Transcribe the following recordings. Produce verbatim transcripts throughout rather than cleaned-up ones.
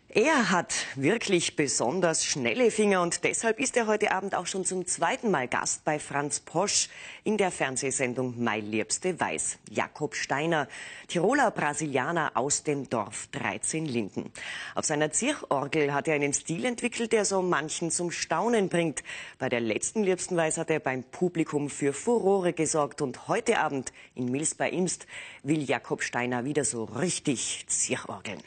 Er hat wirklich besonders schnelle Finger und deshalb ist er heute Abend auch schon zum zweiten Mal Gast bei Franz Posch in der Fernsehsendung Mei Liebste Weiß. Jakob Steiner, Tiroler Brasilianer aus dem Dorf dreizehn Linden. Auf seiner Zirchorgel hat er einen Stil entwickelt, der so manchen zum Staunen bringt. Bei der letzten Liebsten Weiß hat er beim Publikum für Furore gesorgt und heute Abend in Mils bei Imst will Jakob Steiner wieder so richtig Zirchorgeln.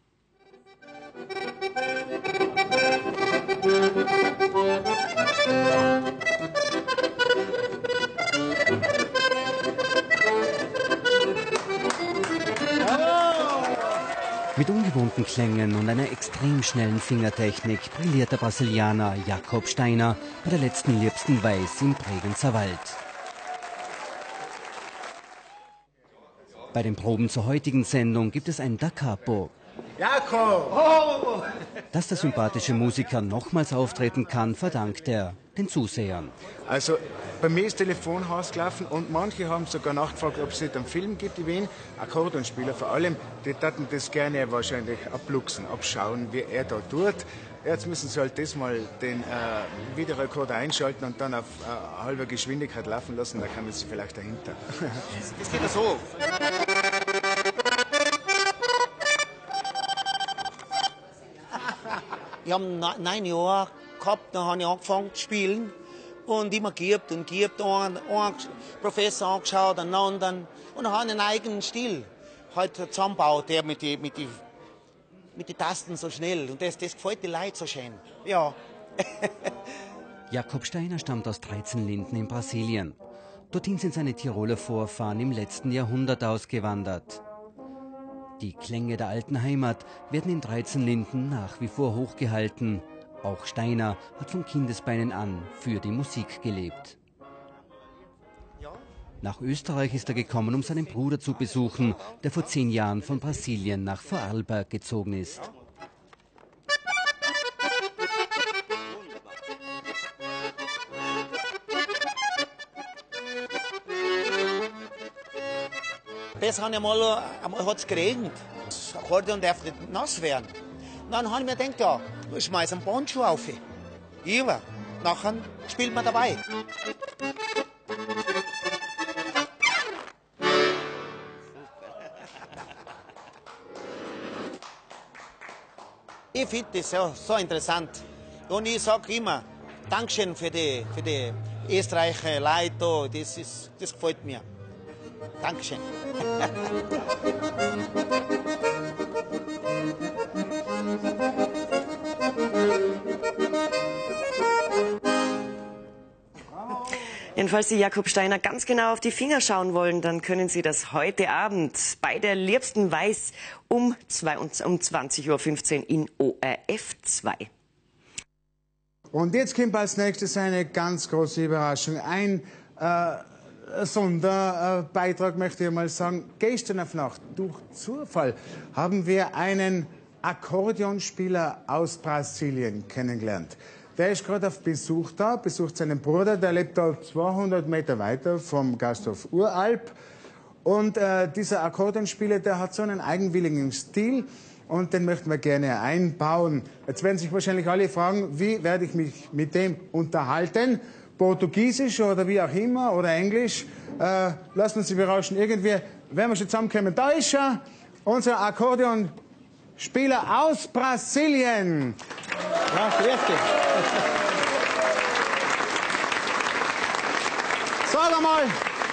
Mit ungewohnten Klängen und einer extrem schnellen Fingertechnik brilliert der Brasilianer Jakob Steiner bei der letzten Liebsten Weiß im Bregenzer Wald. Bei den Proben zur heutigen Sendung gibt es ein Da Capo. Jakob! Oh. Dass der sympathische Musiker nochmals auftreten kann, verdankt er den Zusehern. Also bei mir ist Telefon ausgelaufen und manche haben sogar nachgefragt, ob es nicht einen Film gibt in Wien. Akkordeonspieler vor allem, die taten das gerne wahrscheinlich abluchsen, abschauen, wie er da tut. Jetzt müssen sie halt das mal den äh, Videorekorder einschalten und dann auf äh, halber Geschwindigkeit laufen lassen, da kann man sich vielleicht dahinter. Das geht ja so. Ich habe neun Jahre gehabt, dann habe ich angefangen zu spielen und immer geübt und geübt, einen, einen Professor angeschaut, einen anderen und dann habe ich einen eigenen Stil halt zusammengebaut, der mit den mit die, mit die Tasten so schnell und das, das gefällt den Leuten so schön. Ja. Jakob Steiner stammt aus dreizehn Linden in Brasilien. Dorthin sind seine Tiroler Vorfahren im letzten Jahrhundert ausgewandert. Die Klänge der alten Heimat werden in dreizehn Linden nach wie vor hochgehalten. Auch Steiner hat von Kindesbeinen an für die Musik gelebt. Nach Österreich ist er gekommen, um seinen Bruder zu besuchen, der vor zehn Jahren von Brasilien nach Vorarlberg gezogen ist. Das habe ich einmal, einmal hat's geregnet. Das Akkordeon darf nicht nass werden. Und dann habe ich mir gedacht, ja, ich schmeiß einen Poncho auf. Über. Nachher spielt man dabei. Ich finde das so, so interessant. Und ich sage immer, Dankeschön für die, für die österreichische Leute. Das, ist, das gefällt mir. Dankeschön. Falls Sie Jakob Steiner ganz genau auf die Finger schauen wollen, dann können Sie das heute Abend bei der Liebsten Weiß um zwanzig Uhr fünfzehn in O R F zwei. Und jetzt kommt als nächstes eine ganz große Überraschung. Ein äh, Sonderbeitrag, möchte ich mal sagen. Gestern auf Nacht, durch Zufall, haben wir einen Akkordeonspieler aus Brasilien kennengelernt. Der ist gerade auf Besuch da, besucht seinen Bruder, der lebt da zweihundert Meter weiter vom Gasthof Uralp. Und äh, dieser Akkordeonspieler, der hat so einen eigenwilligen Stil und den möchten wir gerne einbauen. Jetzt werden sich wahrscheinlich alle fragen, wie werde ich mich mit dem unterhalten? Portugiesisch oder wie auch immer oder Englisch. Äh, lassen wir uns überraschen. Irgendwie werden wir schon zusammenkommen. Da ist er, unser Akkordeonspieler aus Brasilien. Ja, richtig. Sag einmal,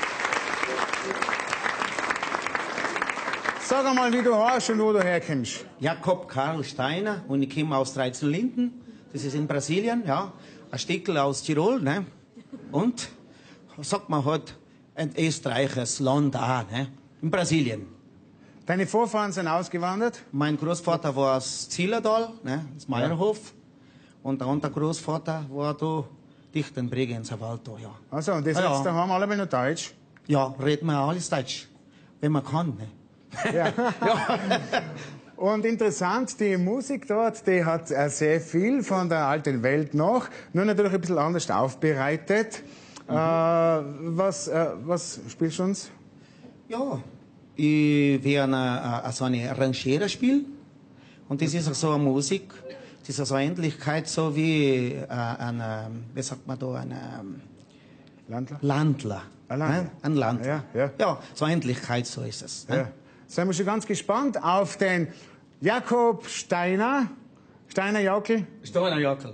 sag einmal, wie du heißt und wo du herkommst. Jakob Karl Steiner und ich komme aus dreizehn Linden. Das ist in Brasilien, ja. Ein Stückel aus Tirol, ne? Und, sagt man halt, ein österreichisches Land auch, ne? In Brasilien. Deine Vorfahren sind ausgewandert? Mein Großvater war aus Zillertal, ne? Das Meierhof. Ja. Und der andere Großvater war da dicht in Bregenzer Wald, da, ja. Also, und das ja, jetzt, da haben wir alle noch Deutsch? Ja, reden wir alles Deutsch. Wenn man kann, ne? Ja. Ja. Und interessant, die Musik dort, die hat sehr viel von der alten Welt noch, nur natürlich ein bisschen anders aufbereitet. Mhm. Äh, was, äh, was spielst du uns? Ja, ich werde so eine Ranchera spielen Und das ist auch so eine Musik, das ist so eine Ähnlichkeit, so wie äh, ein, wie sagt man da, ein ähm, Landler? Landler. Ein Landler. Ne? Ein Landler. Ja, ja. ja, so eine Ähnlichkeit, so ist es. Ne? Ja. Sind wir schon ganz gespannt auf den Jakob Steiner. Steiner Jockel. Steiner Jockel.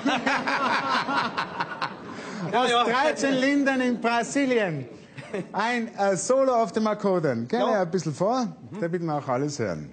Aus dreizehn Linden in Brasilien. Ein äh, Solo auf dem Akkordeon. Gerne Ja. ein bisschen vor, mhm. damit wir auch alles hören.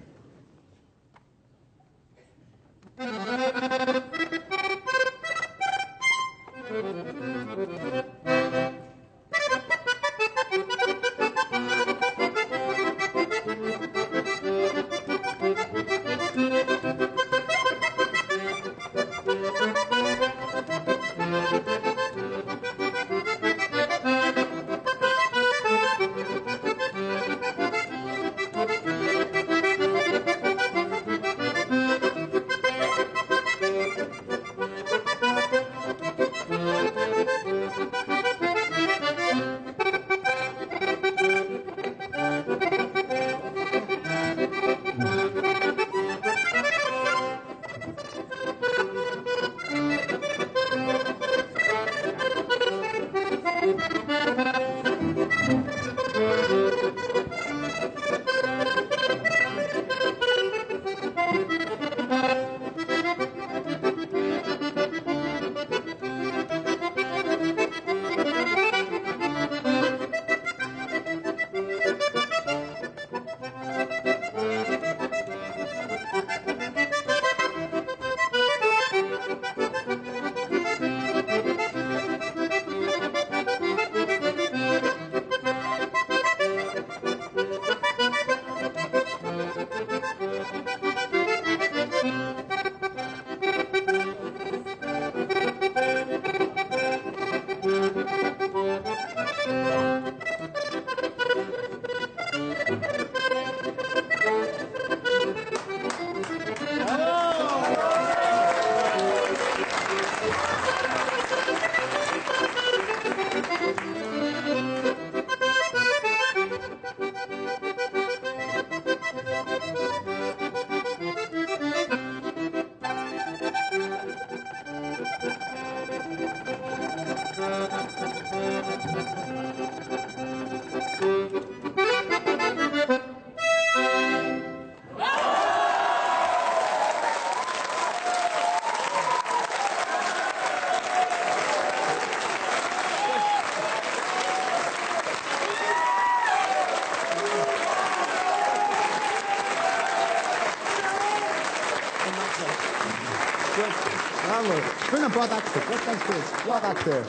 Bravo. Ich bin ein paar Takte, ganz, ganz kurz. Ein paar Takte.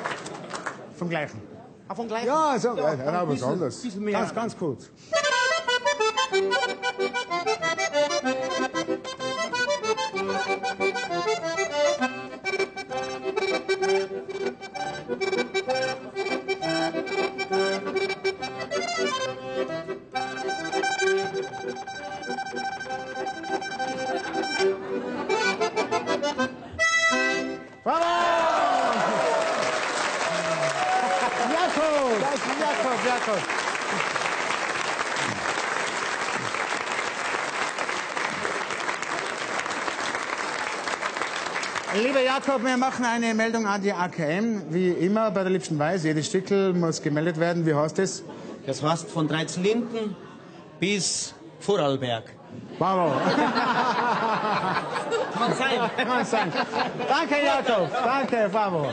Vom Gleichen. Ah, vom Gleichen? Ja, so, ja, ja, ja, ein was bisschen- anderes. bisschen mehr. Ganz, ganz kurz. Bravo! Jakob! Jakob, Jakob. Lieber Jakob, wir machen eine Meldung an die A K M. Wie immer bei der Liebsten Weiß, jedes Stückel muss gemeldet werden. Wie heißt es? Das heißt von dreizehn Linden bis Vorarlberg. Bravo! Kann sein. Kann sein. Danke, Jakob. Danke, bravo.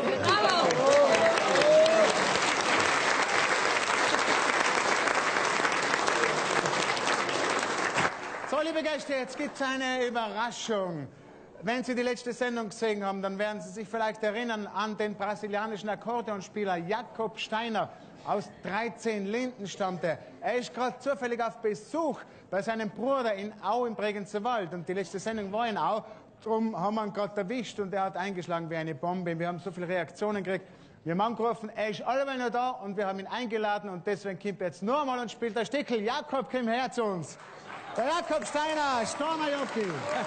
So, liebe Gäste, jetzt gibt es eine Überraschung. Wenn Sie die letzte Sendung gesehen haben, dann werden Sie sich vielleicht erinnern an den brasilianischen Akkordeonspieler Jakob Steiner. Aus dreizehn Linden stammt er. Er ist gerade zufällig auf Besuch bei seinem Bruder in Au im Bregenzer Wald. Und die letzte Sendung war in Au. Darum haben wir ihn gerade erwischt und er hat eingeschlagen wie eine Bombe. Wir haben so viele Reaktionen gekriegt. Wir haben angerufen, er ist alleweil noch da und wir haben ihn eingeladen. Und deswegen kommt er jetzt nur einmal und spielt der Stickel. Jakob, komm her zu uns. Der Jakob Steiner, Stormer Jockey.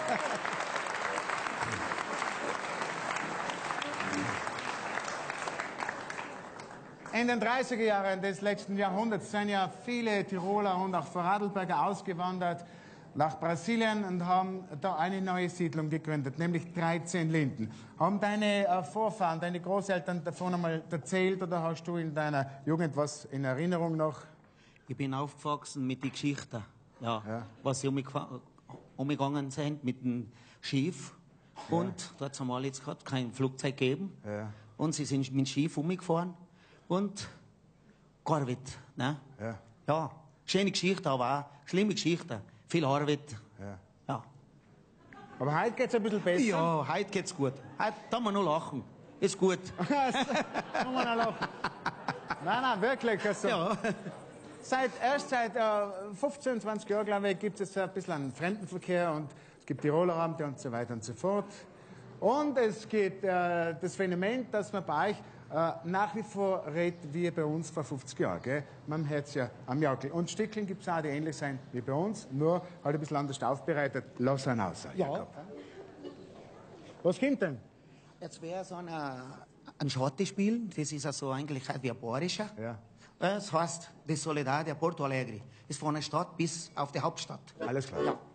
In den dreißiger Jahren des letzten Jahrhunderts sind ja viele Tiroler und auch Vorarlberger ausgewandert nach Brasilien und haben da eine neue Siedlung gegründet, nämlich dreizehn Linden. Haben deine äh, Vorfahren, deine Großeltern davon einmal erzählt oder hast du in deiner Jugend was in Erinnerung noch? Ich bin aufgewachsen mit den Geschichten, ja, Ja. was sie umgefa- umgegangen sind mit dem Schiff. Und da hat es einmal jetzt gerade kein Flugzeug gegeben. Ja. Und sie sind mit dem Schiff umgefahren. Und gearbeitet, ne? Ja. Ja, schöne Geschichte, aber auch schlimme Geschichte. Viel Arbeit. Ja. Ja. Aber heute geht's ein bisschen besser. Ja, heute geht's gut. Heute darf man nur lachen. Ist gut. Kann man auch lachen. Nein, nein, wirklich. Also, Ja. seit, erst seit äh, fünfzehn, zwanzig Jahren, glaube ich, gibt es ein bisschen einen Fremdenverkehr und es gibt die Rollerampe und so weiter und so fort. Und es gibt äh, das Phänomen, dass man bei euch äh, nach wie vor redet wie bei uns vor fünfzig Jahren. Gell? Man hört es ja am Jaukel. Und Stickeln gibt es auch, die ähnlich sein wie bei uns, nur halt ein bisschen anders aufbereitet. Lass einen aus. Ja. Jakob. Was kommt denn? Jetzt wäre so eine, ein Schottespiel, das ist also eigentlich wie ein bayerischer. Ja. Das heißt, die Soledad de Porto Alegre ist von der Stadt bis auf die Hauptstadt. Alles klar. Ja.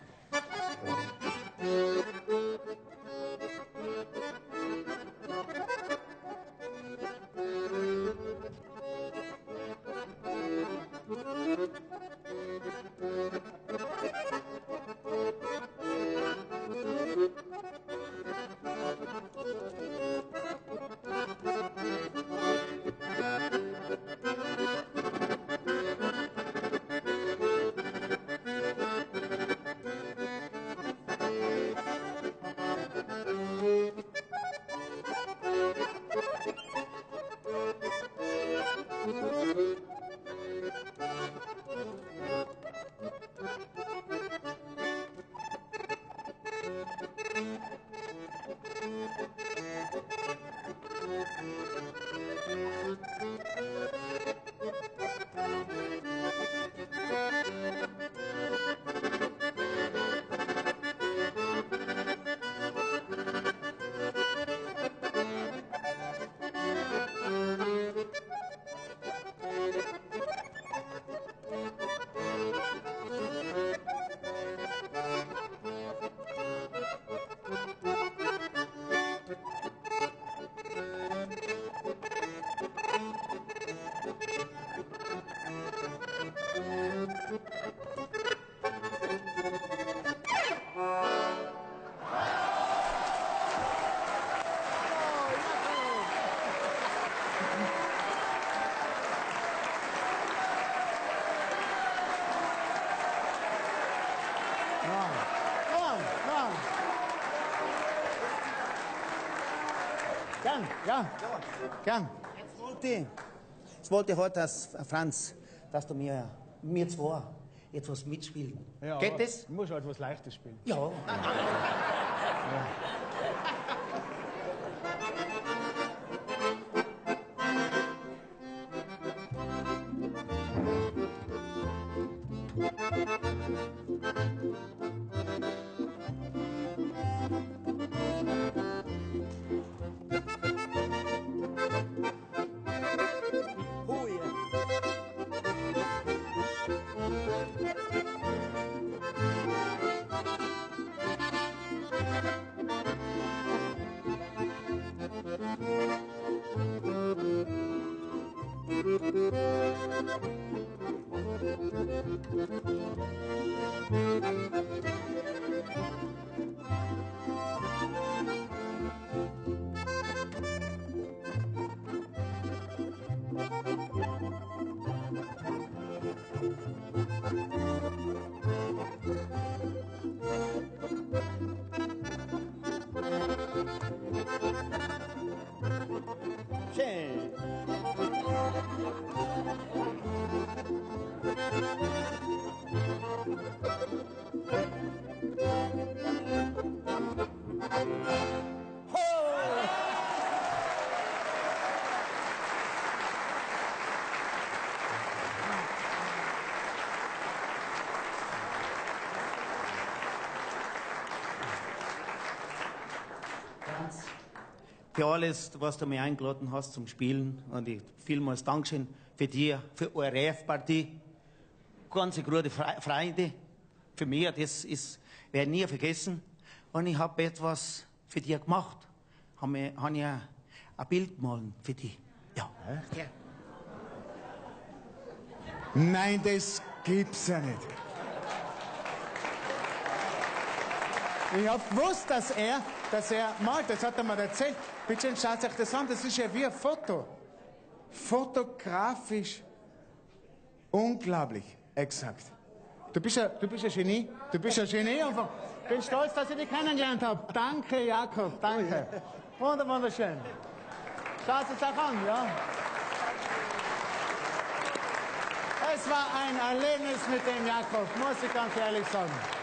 Gern, ja. Gern. Jetzt wollte ich, jetzt wollte ich heute, dass Franz, dass du mir, mir zwei, jetzt was mitspielen. Ja, Geht aber das? Ich muss halt was Leichtes spielen. Ja. Schön. Für alles, was du mir eingeladen hast zum Spielen. Und ich vielmals Dankeschön für dir, für eure F-Partie. Ganze gute Fre Freunde. für mich, das ist, werde ich nie vergessen. Und ich habe etwas für dich gemacht. Habe ich, hab ich ein, ein Bild gemalt für dich. Ja. Echt? Ja. Nein, das gibt's ja nicht. Ich hab gewusst, dass er, dass er malt, das hat er mir erzählt. Bitte schaut euch das an, das ist ja wie ein Foto. Fotografisch unglaublich exakt. Du bist ja, du bist ein Genie, du bist ein Genie einfach. Ich bin stolz, dass ich dich kennengelernt habe. Danke, Jakob, danke. Wunder, wunderschön. Schaut es auch an, ja? Es war ein Erlebnis mit dem Jakob, muss ich ganz ehrlich sagen.